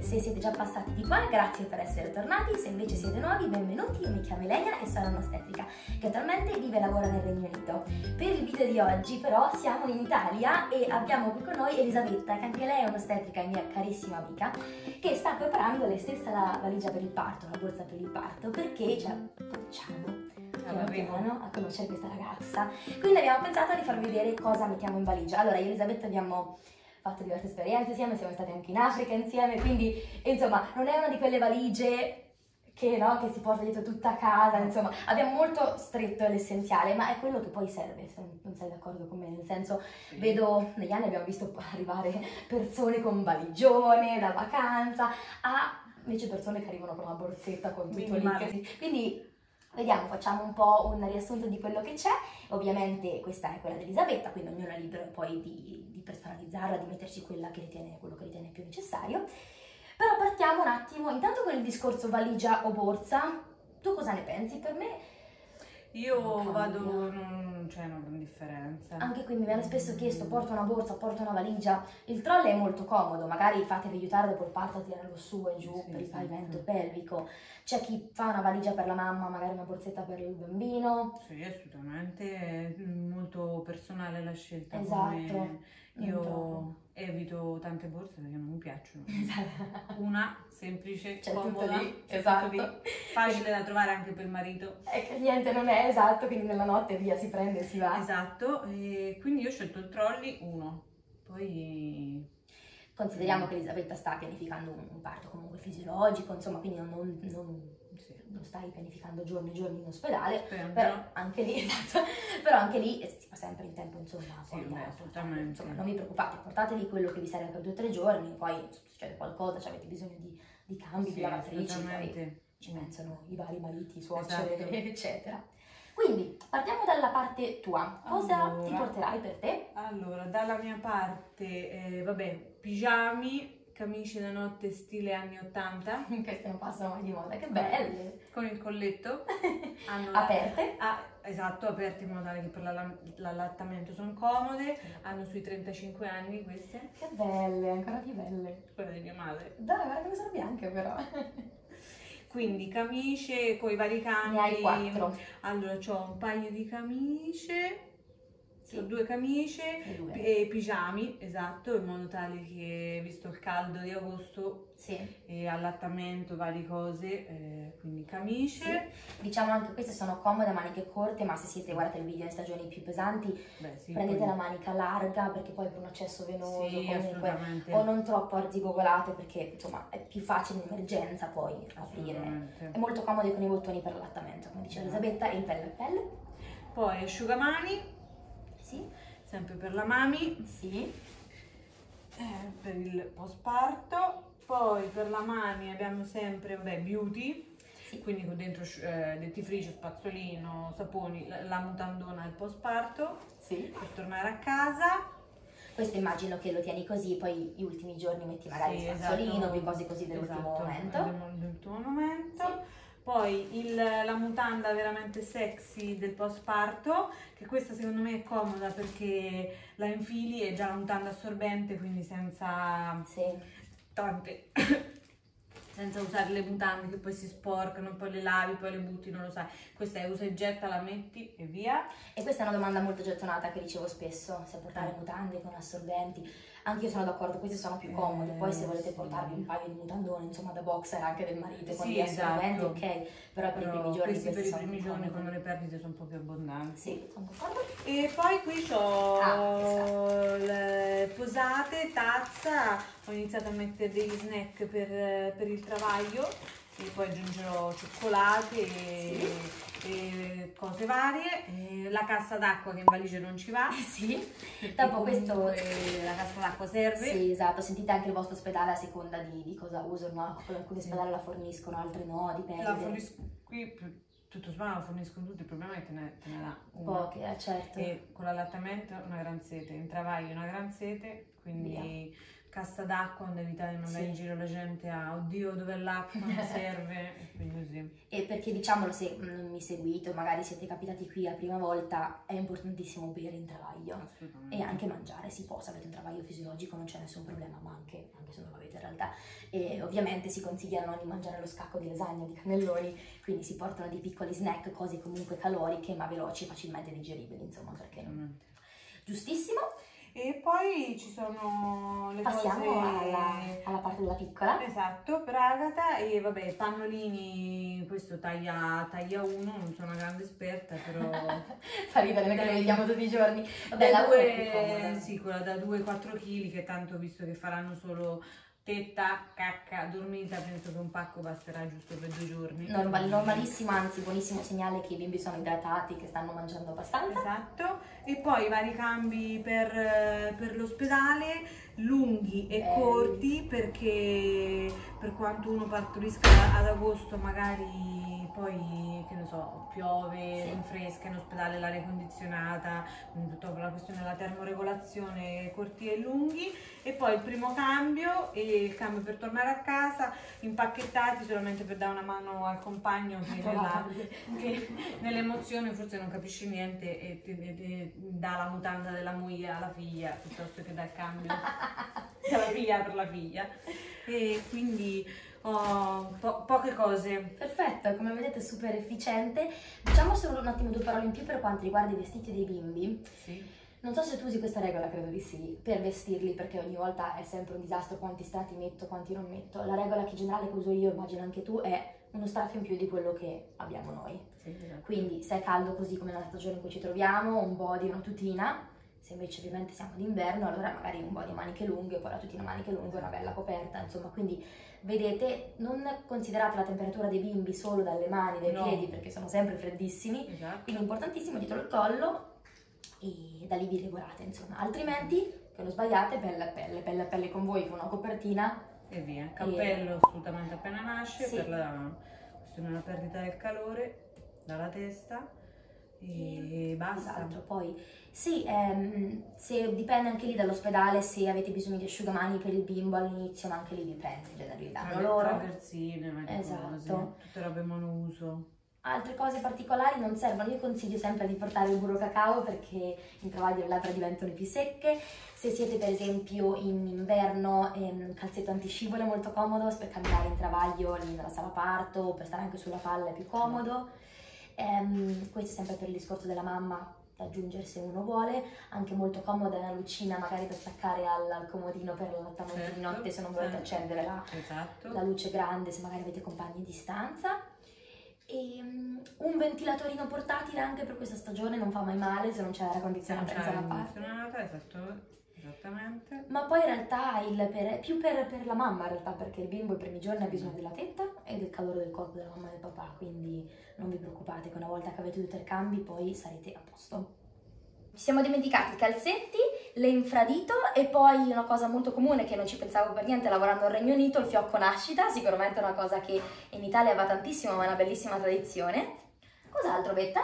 se siete già passati di qua, grazie per essere tornati, se invece siete nuovi, benvenuti, io mi chiamo Elenia e sono un'ostetrica che attualmente vive e lavora nel Regno Unito. Per il video di oggi però siamo in Italia e abbiamo qui con noi Elisabetta, che anche lei è un'ostetrica e mia carissima amica, che sta preparando lei stessa la valigia per il parto, la borsa per il parto, perché ci approcciamo piano piano a conoscere questa ragazza. Quindi abbiamo pensato di farvi vedere cosa mettiamo in valigia. Allora, io e Elisabetta abbiamo fatto diverse esperienze insieme, siamo stati anche in Africa insieme, quindi insomma non è una di quelle valigie che, no, che si porta dietro tutta a casa, insomma abbiamo molto stretto l'essenziale, ma è quello che poi serve, se non sei d'accordo con me, nel senso vedo negli anni abbiamo visto arrivare persone con valigione da vacanza a invece persone che arrivano con una borsetta con tutto lì, quindi vediamo, facciamo un po' un riassunto di quello che c'è. Ovviamente questa è quella di Elisabetta, quindi ognuno è libero poi di personalizzarla, di metterci quello che ritiene più necessario. Però partiamo un attimo, intanto con il discorso valigia o borsa. Tu cosa ne pensi? Per me io vado, non c'è una gran differenza. Anche qui mi viene spesso chiesto, porto una borsa, porto una valigia. Il troll è molto comodo, magari fatevi aiutare dopo il parto a tirarlo su e giù per il pavimento pelvico. C'è chi fa una valigia per la mamma, magari una borsetta per il bambino. Sì, assolutamente, è molto personale la scelta. Esatto. Io evito tante borse perché non mi piacciono. Una semplice, c'è comoda, tutto lì, esatto. Tutto lì, facile da trovare anche per il marito. Che niente non è esatto, quindi nella notte via si prende e si va. Esatto, e quindi io ho scelto il trolley 1, poi consideriamo che Elisabetta sta pianificando un parto comunque fisiologico, insomma, quindi non stai pianificando giorni e giorni in ospedale, però anche lì, esatto, però anche lì si fa sempre in tempo, insomma, sì, assolutamente. Insomma, non vi preoccupate, portatevi quello che vi serve per 2 o 3 giorni, poi se succede qualcosa, se avete bisogno di cambi, di lavatrici, poi ci pensano i vari mariti, i suocere, eccetera. Quindi partiamo dalla parte tua, cosa ti porterai per te? Allora, dalla mia parte, vabbè, pigiami, camicie da notte stile anni 80. Queste non passano mai di moda, che belle! Con il colletto. Aperte? Esatto, aperte in modo tale che per l'allattamento sono comode, hanno sui 35 anni queste. Che belle, ancora più belle. Quella di mia madre. Dai, guarda che sono bianche però. Quindi camicie con i vari cambi. Ne hai 4. Allora, ho un paio di camicie. Ho 2 camicie e pigiami, esatto, in modo tale che, visto il caldo di agosto, e allattamento, varie cose, quindi camicie. Sì. Diciamo anche queste sono comode, maniche corte, ma se siete, guardate il video in stagioni più pesanti, prendete la manica larga perché poi per un accesso venoso comunque, o non troppo arzigogolate perché insomma è più facile in emergenza poi aprire. È molto comodo con i bottoni per l'allattamento, come diceva Elisabetta, e il pelle a pelle. Poi asciugamani. Sempre per la mami, per il postparto. Poi per la mami abbiamo sempre beauty, quindi con dentro dentifricio, spazzolino, saponi, la mutandona al postparto per tornare a casa. Questo immagino che lo tieni così, poi gli ultimi giorni metti magari il spazzolino, più cose così dell'ultimo momento. Poi la mutanda veramente sexy del postparto, che questa secondo me è comoda perché la infili, è già la mutanda assorbente, quindi senza tante senza usare le mutande che poi si sporcano, poi le lavi, poi le butti, non lo sai. Questa è usa e getta, la metti e via. E questa è una domanda molto gettonata che ricevo spesso, se portare mutande con assorbenti. Anche io sono d'accordo, queste sono più comode, poi se volete portarvi un paio di mutandone, insomma da boxer anche del marito con gli assorbenti, ok, però per i primi giorni questi per i primi giorni quando le perdite sono un po' più abbondanti. Sì, sono d'accordo. E poi qui ho le posate, tazza, ho iniziato a mettere degli snack per il travaglio e poi aggiungerò cioccolate e cose varie, la cassa d'acqua che in valigia non ci va. Dopo questo la cassa d'acqua serve. Sì, esatto, sentite anche il vostro ospedale a seconda di cosa usano, alcuni ospedali la forniscono, altri no, dipende. La forniscono qui, tutto sommato la forniscono tutti, il problema è che te ne dà una. Poche, certo. E con l'allattamento una gran sete, in travaglio una gran sete, quindi cassa d'acqua, onde evitare magari in giro la gente oddio dov'è l'acqua, mi serve, e quindi così. E perché diciamolo, se non mi seguite o magari siete capitati qui la prima volta, è importantissimo bere in travaglio. Assolutamente. E anche mangiare si può, se avete un travaglio fisiologico non c'è nessun problema, ma anche se non lo avete in realtà. E ovviamente si consiglia non di mangiare lo scacco di lasagna, di cannelloni, quindi si portano dei piccoli snack, cose comunque caloriche ma veloci, facilmente digeribili, insomma, perché non... Giustissimo. E poi ci sono le Passiamo cose... alla parte della piccola. Esatto, per Agata. E vabbè, pannolini, questo taglia 1, non sono una grande esperta, però... Fa ridere, noi che le vediamo tutti i giorni. Vabbè, sì, quella da 2-4 kg, che tanto visto che faranno solo tetta, cacca, dormita, penso che un pacco basterà giusto per 2 giorni. Normalissimo, anzi buonissimo segnale che i bimbi sono idratati, che stanno mangiando abbastanza. Esatto, e poi vari cambi per l'ospedale, lunghi e corti, perché per quanto uno partorisca ad agosto magari poi, che ne so, piove, rinfresca in ospedale, l'aria condizionata, tutta la questione della termoregolazione, corti e lunghi. E poi il primo cambio e il cambio per tornare a casa, impacchettati solamente per dare una mano al compagno che nell'emozione forse non capisce niente e dà la mutanda della moglie alla figlia piuttosto che dal cambio della figlia per la figlia. E quindi poche cose. Perfetto, come vedete super efficiente. Diciamo solo un attimo 2 parole in più per quanto riguarda i vestiti dei bimbi. Sì. Non so se tu usi questa regola, credo di sì, per vestirli, perché ogni volta è sempre un disastro quanti strati metto, quanti non metto. La regola che generale che uso io, immagino anche tu, è uno strafio in più di quello che abbiamo noi. Sì, esatto. Quindi se è caldo così come nella stagione in cui ci troviamo, un body, una tutina. Se invece ovviamente siamo d'inverno, allora magari un body maniche lunghe, poi la tutina maniche lunghe, una bella coperta, insomma. Quindi vedete, non considerate la temperatura dei bimbi solo dalle mani, dai piedi, perché sono sempre freddissimi. Esatto. Quindi importantissimo dietro il collo, e da lì vi regolate, insomma, altrimenti che lo sbagliate, pelle a pelle con voi con una copertina e via. Cappello assolutamente appena nasce, per la questione della perdita del calore dalla testa e basta. Esatto. Poi sì, se dipende anche lì dall'ospedale, se avete bisogno di asciugamani per il bimbo all'inizio, ma anche lì dipende, in genere li danno loro. Traversine, esatto. cose, tutte robe monouso. Altre cose particolari non servono, io consiglio sempre di portare il burro cacao perché in travaglio le labbra diventano più secche. Se siete per esempio in inverno, un calzetto antiscivolo è molto comodo per camminare in travaglio lì nella sala parto o per stare anche sulla palla è più comodo. Questo è sempre per il discorso della mamma, da aggiungere se uno vuole. Anche molto comoda una lucina magari da attaccare al comodino per l'allattamento di notte se non volete accendere la luce grande, se magari avete compagni di stanza. E un ventilatorino portatile anche per questa stagione non fa mai male se non c'è l'aria condizionata in zona parte. Esattamente. Ma poi in realtà più per la mamma in realtà, perché il bimbo i primi giorni ha bisogno della tetta e del calore del corpo della mamma e del papà, quindi non vi preoccupate che una volta che avete 2 o 3 cambi poi sarete a posto. Ci siamo dimenticati i calzetti, l'infradito e poi una cosa molto comune che non ci pensavo per niente lavorando al Regno Unito, il fiocco nascita, sicuramente è una cosa che in Italia va tantissimo ma è una bellissima tradizione. Cos'altro, Betta?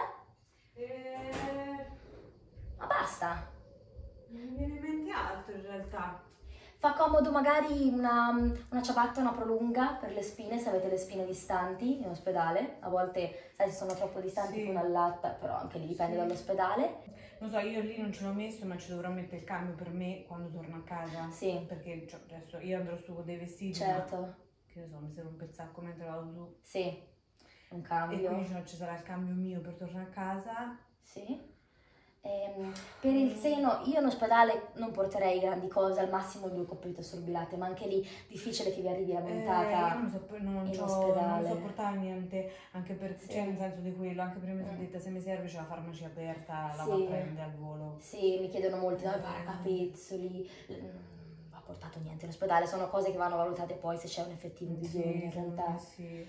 Ma basta! Non mi viene in mente altro in realtà. Fa comodo magari una ciabatta, una prolunga per le spine, se avete le spine distanti in ospedale. A volte, sai, se sono troppo distanti uno allatta, però anche lì dipende dall'ospedale. Non so, io lì non ce l'ho messo, ma ci dovrò mettere il cambio per me quando torno a casa. Sì. Perché adesso io andrò su con dei vestiti. Certo. Ma, che ne so, mi serve un pezzacco mentre vado su. Sì, un cambio. E quindi ci sarà il cambio mio per tornare a casa. Sì. Per il seno io in ospedale non porterei grandi cose, al massimo 2 coppette assorbillate, ma anche lì difficile che vi arrivi la montata io non so portare niente, anche per, cioè nel senso di quello, anche prima mi sono detta se mi serve c'è la farmacia aperta, la va a prendere al volo. Sì, mi chiedono molti, dove paracapezzoli, va portato niente in ospedale, sono cose che vanno valutate poi se c'è un effettivo bisogno in realtà.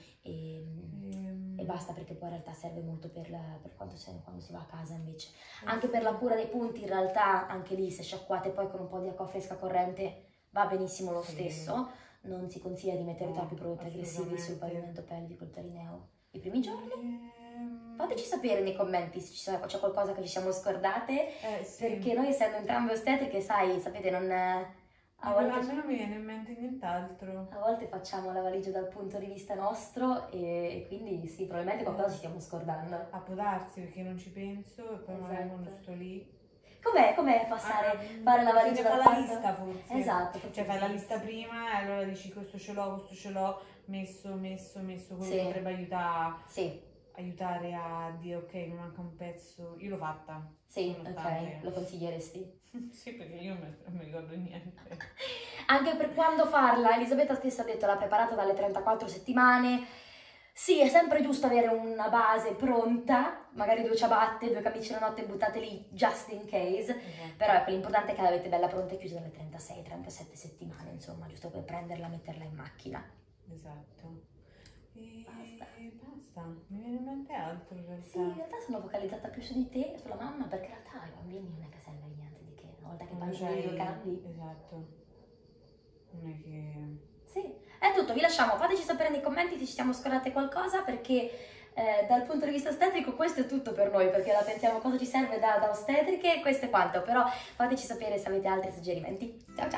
E basta, perché poi in realtà serve molto per quando si va a casa invece. Anche per la cura dei punti in realtà, anche lì se sciacquate poi con un po' di acqua fresca corrente va benissimo lo stesso. Non si consiglia di mettere troppi prodotti aggressivi sul pavimento pelvico, il perineo. I primi giorni? Fateci sapere nei commenti se c'è qualcosa che ci siamo scordate, perché noi essendo entrambe ostetriche, sapete, A me non mi viene in mente nient'altro. A volte facciamo la valigia dal punto di vista nostro e quindi sì, probabilmente qualcosa ci stiamo scordando. A può darsi perché non ci penso e poi magari quando sto lì... Com'è fare la valigia dal punto? La lista forse. Esatto. Cioè fai la lista prima e allora dici questo ce l'ho, messo, quello potrebbe aiutare a dire ok, mi manca un pezzo. Io l'ho fatta. Sì, ok, lo consiglieresti? Sì, perché io non mi ricordo niente. Anche per quando farla, Elisabetta stessa ha detto l'ha preparata dalle 34 settimane. Sì, è sempre giusto avere una base pronta, magari 2 ciabatte, 2 camicie da notte buttate lì, just in case, però ecco, l'importante è che l'avete bella pronta e chiusa dalle 36-37 settimane, insomma, giusto per prenderla e metterla in macchina. Esatto. E basta, mi viene in mente altro in realtà. Sì, in realtà sono focalizzata più su di te e sulla mamma, perché in realtà ai bambini non è che serve niente di che, una volta che paghi i 2 cambi. Esatto, non è che... Sì, è tutto, vi lasciamo, fateci sapere nei commenti se ci siamo scordate qualcosa perché dal punto di vista ostetrico questo è tutto per noi perché la pensiamo cosa ci serve da ostetriche, questo è quanto, però fateci sapere se avete altri suggerimenti. Ciao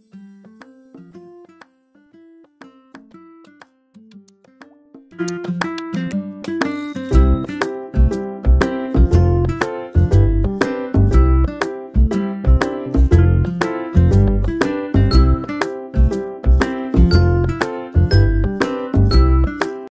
ciao!